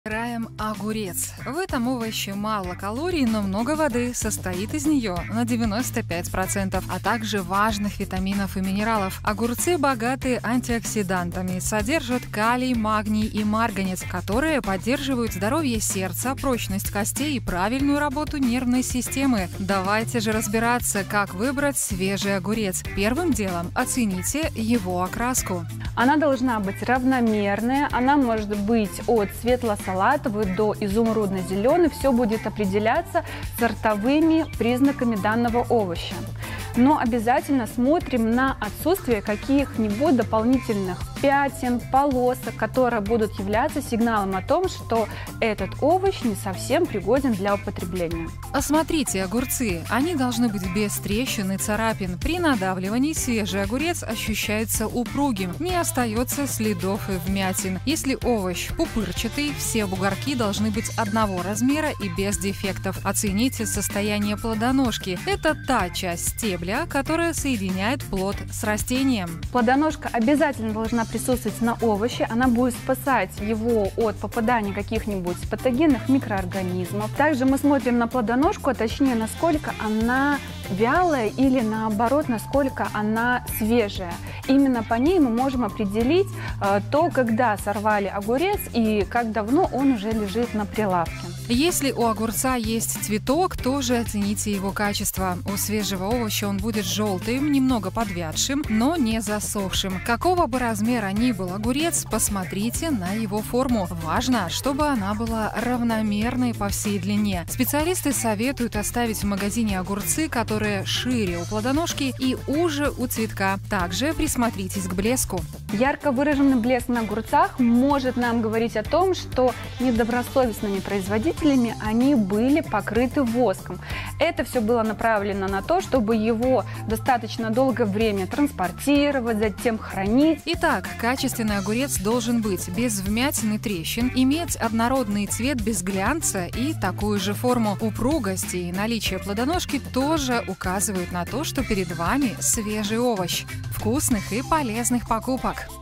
Выбираем огурец. В этом овоще мало калорий, но много воды, состоит из нее на 95%, а также важных витаминов и минералов. Огурцы богаты антиоксидантами, содержат калий, магний и марганец, которые поддерживают здоровье сердца, прочность костей и правильную работу нервной системы. Давайте же разбираться, как выбрать свежий огурец. Первым делом оцените его окраску. Она должна быть равномерная, она может быть от светло-салатовой до изумрудно-зеленой. Все будет определяться сортовыми признаками данного овоща. Но обязательно смотрим на отсутствие каких-нибудь дополнительных пятен, полосок, которые будут являться сигналом о том, что этот овощ не совсем пригоден для употребления. Осмотрите огурцы. Они должны быть без трещин и царапин. При надавливании свежий огурец ощущается упругим, не остается следов и вмятин. Если овощ пупырчатый, все бугорки должны быть одного размера и без дефектов. Оцените состояние плодоножки. Это та часть стебля, которая соединяет плод с растением. Плодоножка обязательно должна присутствовать на овоще. Она будет спасать его от попадания каких-нибудь патогенных микроорганизмов. Также мы смотрим на плодоножку, а точнее, насколько она вялая или наоборот, насколько она свежая. Именно по ней мы можем определить то, когда сорвали огурец и как давно он уже лежит на прилавке. Если у огурца есть цветок, тоже оцените его качество. У свежего овоща он будет желтым, немного подвядшим, но не засохшим. Какого бы размера ни был огурец, посмотрите на его форму. Важно, чтобы она была равномерной по всей длине. Специалисты советуют оставить в магазине огурцы, которые шире у плодоножки и уже у цветка. Также присмотритесь к блеску. Ярко выраженный блеск на огурцах может нам говорить о том, что недобросовестными производителями они были покрыты воском. Это все было направлено на то, чтобы его достаточно долгое время транспортировать, затем хранить. Итак, качественный огурец должен быть без вмятин и трещин, иметь однородный цвет без глянца и такую же форму. Упругости и наличие плодоножки тоже указывают на то, что перед вами свежий овощ. Вкусных и полезных покупок!